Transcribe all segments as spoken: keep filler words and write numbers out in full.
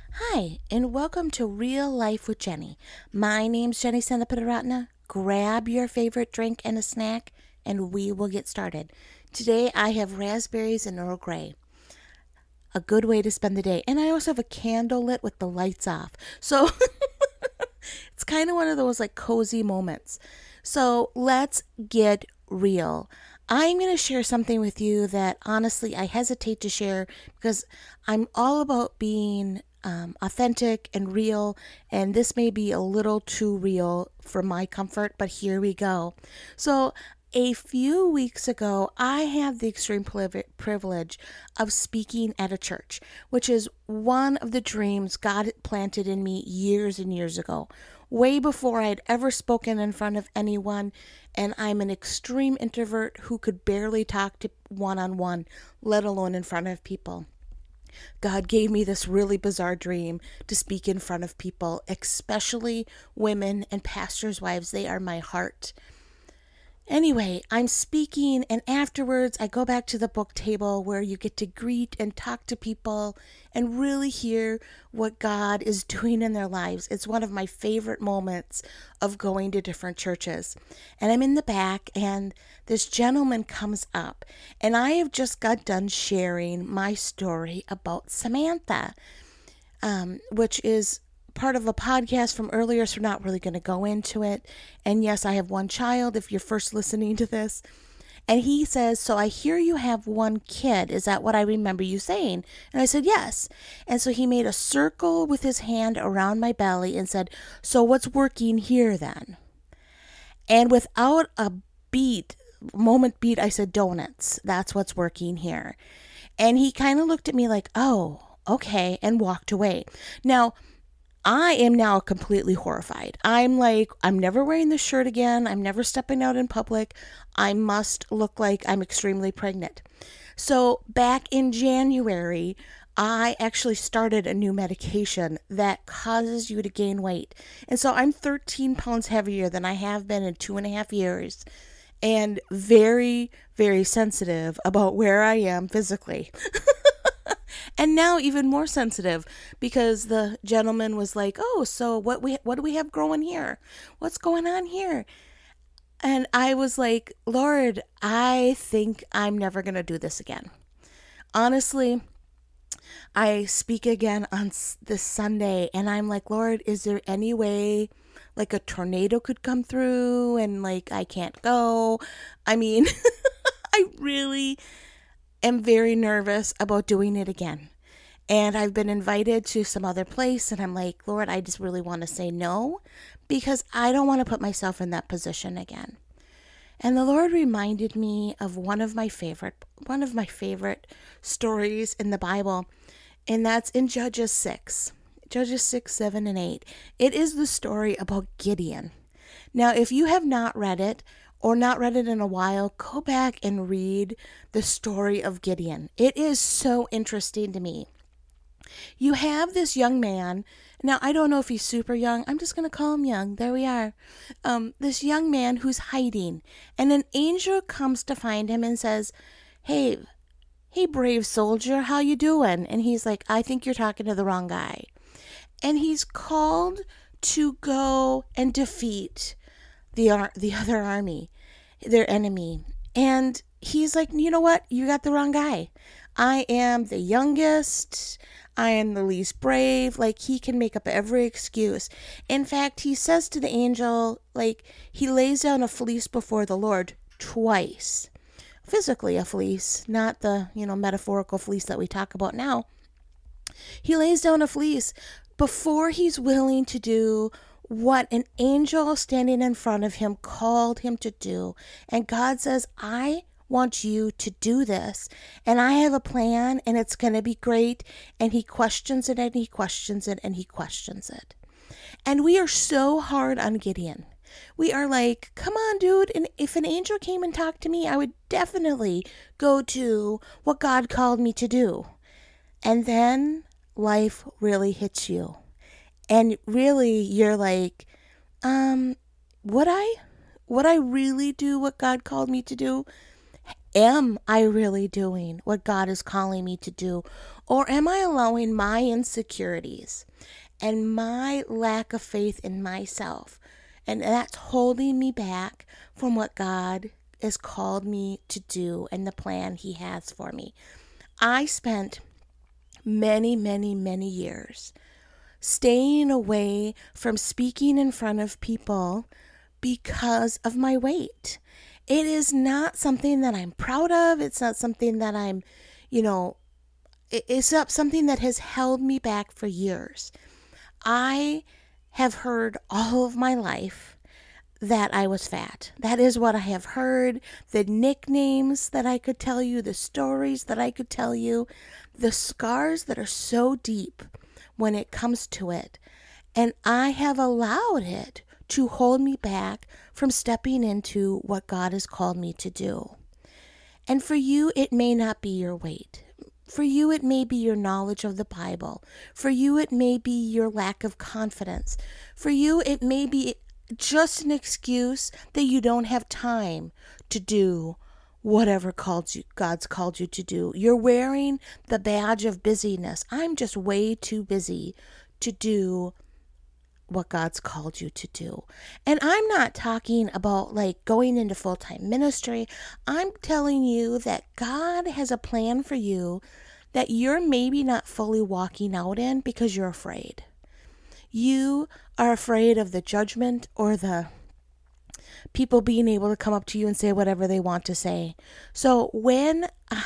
Hi, and welcome to Real Life with Jenny. My name's Jenny Senapadaratna. Grab your favorite drink and a snack, and we will get started. Today I have raspberries and Earl Grey. A good way to spend the day. And I also have a candle lit with the lights off. So it's kind of one of those like cozy moments. So let's get real. I'm going to share something with you that honestly I hesitate to share because I'm all about being um, authentic and real, and this may be a little too real for my comfort, but here we go. So a few weeks ago, I had the extreme privilege of speaking at a church, which is one of the dreams God planted in me years and years ago, way before I had ever spoken in front of anyone, and I'm an extreme introvert who could barely talk to one-on-one, let alone in front of people. God gave me this really bizarre dream to speak in front of people, especially women and pastors' wives. They are my heart. Anyway, I'm speaking, and afterwards I go back to the book table where you get to greet and talk to people and really hear what God is doing in their lives. It's one of my favorite moments of going to different churches. And I'm in the back, and this gentleman comes up, and I have just got done sharing my story about Samantha, um, which is part of a podcast from earlier, so we're not really going to go into it. And yes, I have one child if you're first listening to this. And he says, so I hear you have one kid. Is that what I remember you saying? And I said, yes. And so he made a circle with his hand around my belly and said, so what's working here then? And without a beat, moment beat, I said, donuts. That's what's working here. And he kind of looked at me like, oh, okay, and walked away. Now, I am now completely horrified. I'm like, I'm never wearing this shirt again. I'm never stepping out in public. I must look like I'm extremely pregnant. So back in January, I actually started a new medication that causes you to gain weight. And so I'm thirteen pounds heavier than I have been in two and a half years and very, very sensitive about where I am physically. And now even more sensitive because the gentleman was like, oh, so what we what do we have growing here? What's going on here? And I was like, Lord, I think I'm never going to do this again. Honestly, I speak again on this Sunday, and I'm like, Lord, is there any way like a tornado could come through and like I can't go? I mean, I really am very nervous about doing it again. And I've been invited to some other place, and I'm like, Lord, I just really want to say no because I don't want to put myself in that position again. And the Lord reminded me of one of my favorite one of my favorite stories in the Bible, and that's in Judges six. Judges six, seven, and eight. It is the story about Gideon. Now, if you have not read it, or not read it in a while, go back and read the story of Gideon. It is so interesting to me. You have this young man. Now, I don't know if he's super young. I'm just going to call him young. There we are. Um, this young man who's hiding. And an angel comes to find him and says, hey, hey, brave soldier, how you doing? And he's like, I think you're talking to the wrong guy. And he's called to go and defeat the ar- the other army, their enemy. And he's like, you know what? You got the wrong guy. I am the youngest. I am the least brave. Like, he can make up every excuse. In fact, he says to the angel, like, he lays down a fleece before the Lord twice. Physically a fleece, not the, you know, metaphorical fleece that we talk about now. He lays down a fleece before he's willing to do what an angel standing in front of him called him to do. And God says, I want you to do this, and I have a plan, and it's going to be great. And he questions it, and he questions it, and he questions it. And we are so hard on Gideon. We are like, come on, dude. And if an angel came and talked to me, I would definitely go to what God called me to do. And then life really hits you. And really, you're like, um, would I? Would I really do what God called me to do? Am I really doing what God is calling me to do? Or am I allowing my insecurities and my lack of faith in myself, and that's holding me back from what God has called me to do and the plan He has for me? I spent many, many, many years staying away from speaking in front of people because of my weight. It is not something that I'm proud of. It's not something that I'm, you know, it's not something that has held me back for years. I have heard all of my life that I was fat. That is what I have heard. The nicknames that I could tell you, the stories that I could tell you, the scars that are so deep when it comes to it. And I have allowed it to hold me back from stepping into what God has called me to do. And for you, it may not be your weight. For you, it may be your knowledge of the Bible. For you, it may be your lack of confidence. For you, it may be just an excuse that you don't have time to do whatever called you, God's called you to do. You're wearing the badge of busyness. I'm just way too busy to do what God's called you to do. And I'm not talking about like going into full-time ministry. I'm telling you that God has a plan for you that you're maybe not fully walking out in because you're afraid. You are afraid of the judgment or the people being able to come up to you and say whatever they want to say. So when,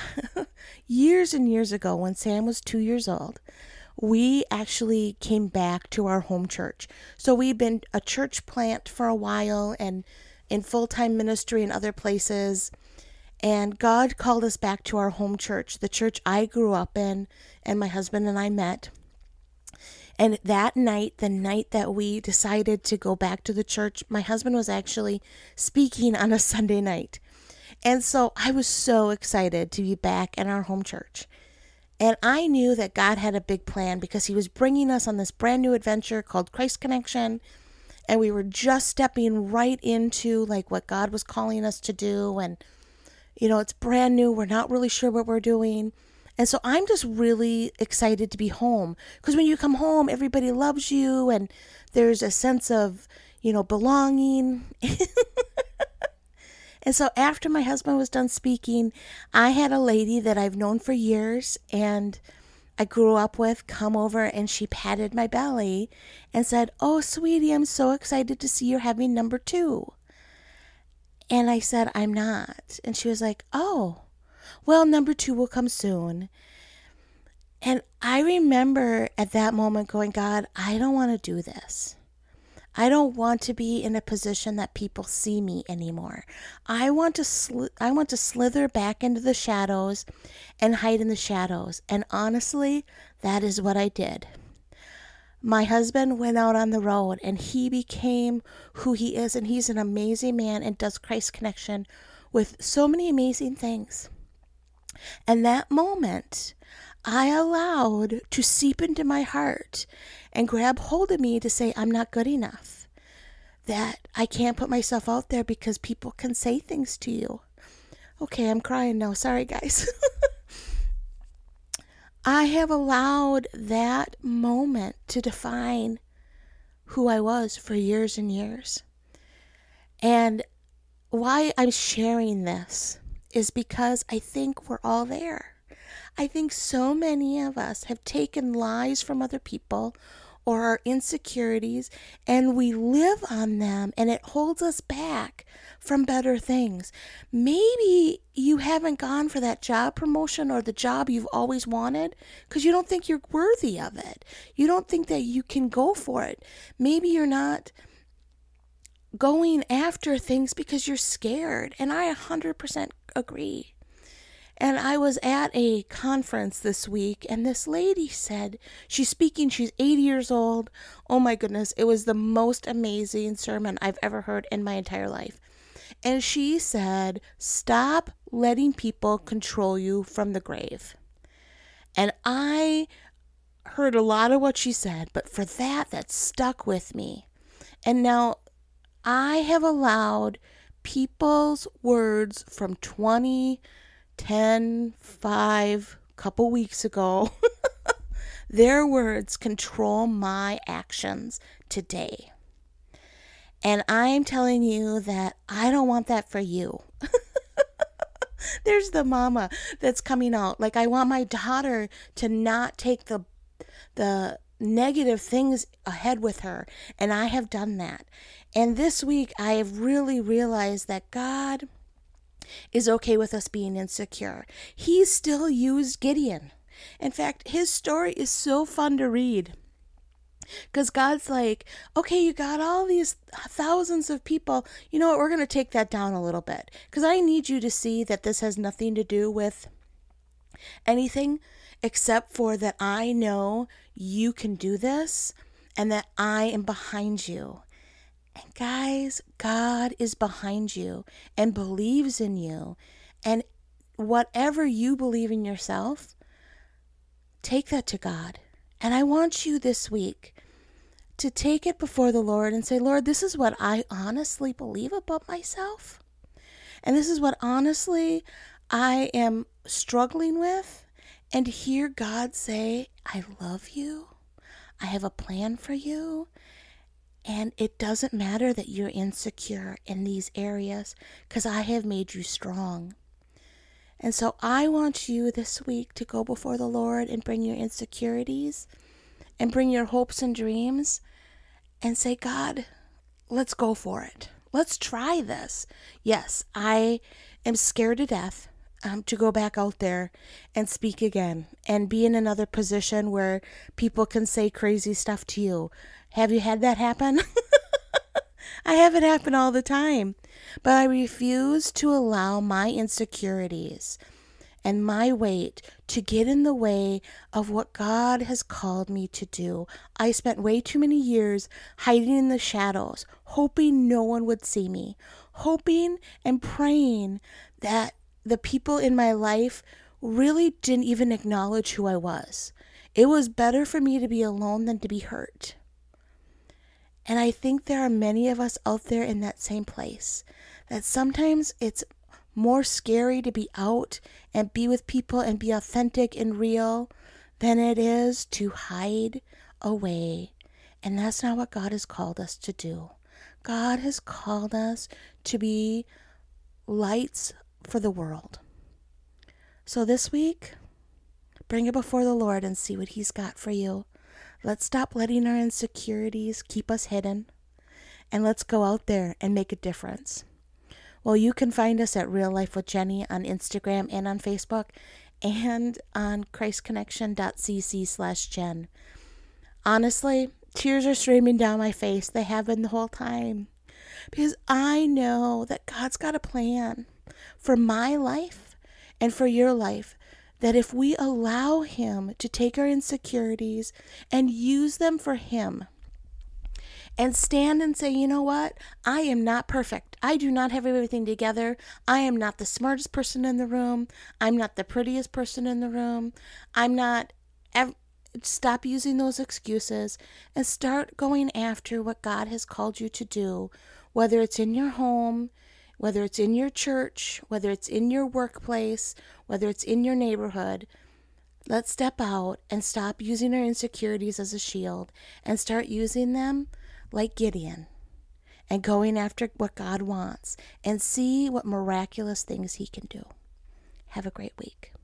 years and years ago, when Sam was two years old, we actually came back to our home church. So we've been a church plant for a while and in full-time ministry in other places. And God called us back to our home church, the church I grew up in and my husband and I met. And that night, the night that we decided to go back to the church, my husband was actually speaking on a Sunday night. And so I was so excited to be back in our home church. And I knew that God had a big plan because He was bringing us on this brand new adventure called Christ Connection. And we were just stepping right into like what God was calling us to do. And, you know, it's brand new. We're not really sure what we're doing. And so I'm just really excited to be home because when you come home, everybody loves you and there's a sense of, you know, belonging. And so after my husband was done speaking, I had a lady that I've known for years and I grew up with come over and she patted my belly and said, "Oh, sweetie, I'm so excited to see you're having number two." And I said, "I'm not." And she was like, "Oh, well, number two will come soon." And I remember at that moment going, "God, I don't want to do this. I don't want to be in a position that people see me anymore. I want to sl- I want to slither back into the shadows and hide in the shadows." And honestly, that is what I did. My husband went out on the road and he became who he is. And he's an amazing man and does Christ Connection with so many amazing things. And that moment, I allowed to seep into my heart and grab hold of me to say, I'm not good enough. That I can't put myself out there because people can say things to you. Okay, I'm crying now. Sorry, guys. I have allowed that moment to define who I was for years and years. And why I'm sharing this is because I think we're all there. I think so many of us have taken lies from other people or our insecurities and we live on them and it holds us back from better things. Maybe you haven't gone for that job promotion or the job you've always wanted because you don't think you're worthy of it. You don't think that you can go for it. Maybe you're not going after things because you're scared. And I one hundred percent agree. And I was at a conference this week, and this lady said, she's speaking, she's eighty years old. Oh my goodness, it was the most amazing sermon I've ever heard in my entire life. And she said, stop letting people control you from the grave. And I heard a lot of what she said, but for that, that stuck with me. And now I have allowed people's words from twenty, ten, five, couple weeks ago, their words control my actions today. And I'm telling you that I don't want that for you. There's the mama that's coming out. Like, I want my daughter to not take the the negative things ahead with her. And I have done that. And this week, I have really realized that God is okay with us being insecure. He still used Gideon. In fact, his story is so fun to read. Because God's like, okay, you got all these thousands of people. You know what? We're going to take that down a little bit. Because I need you to see that this has nothing to do with anything except for that I know you can do this and that I am behind you. And guys, God is behind you and believes in you. And whatever you believe in yourself, take that to God. And I want you this week to take it before the Lord and say, Lord, this is what I honestly believe about myself. And this is what honestly I am struggling with. And hear God say, I love you. I have a plan for you. And it doesn't matter that you're insecure in these areas because I have made you strong. And so I want you this week to go before the Lord and bring your insecurities and bring your hopes and dreams and say, God, let's go for it. Let's try this. Yes, I am scared to death um, to go back out there and speak again and be in another position where people can say crazy stuff to you. Have you had that happen? I have it happen all the time. But I refuse to allow my insecurities and my weight to get in the way of what God has called me to do. I spent way too many years hiding in the shadows, hoping no one would see me, hoping and praying that the people in my life really didn't even acknowledge who I was. It was better for me to be alone than to be hurt. And I think there are many of us out there in that same place, that sometimes it's more scary to be out and be with people and be authentic and real than it is to hide away. And that's not what God has called us to do. God has called us to be lights for the world. So this week, bring it before the Lord and see what He's got for you. Let's stop letting our insecurities keep us hidden. And let's go out there and make a difference. Well, you can find us at Real Life with Jenny on Instagram and on Facebook and on christconnection.cc slash Jen. Honestly, tears are streaming down my face. They have been the whole time. Because I know that God's got a plan for my life and for your life. That if we allow Him to take our insecurities and use them for Him and stand and say, you know what? I am not perfect. I do not have everything together. I am not the smartest person in the room. I'm not the prettiest person in the room. I'm not... Ev- Stop using those excuses and start going after what God has called you to do, whether it's in your home, whether it's in your church, whether it's in your workplace, whether it's in your neighborhood. Let's step out and stop using our insecurities as a shield and start using them like Gideon and going after what God wants and see what miraculous things He can do. Have a great week.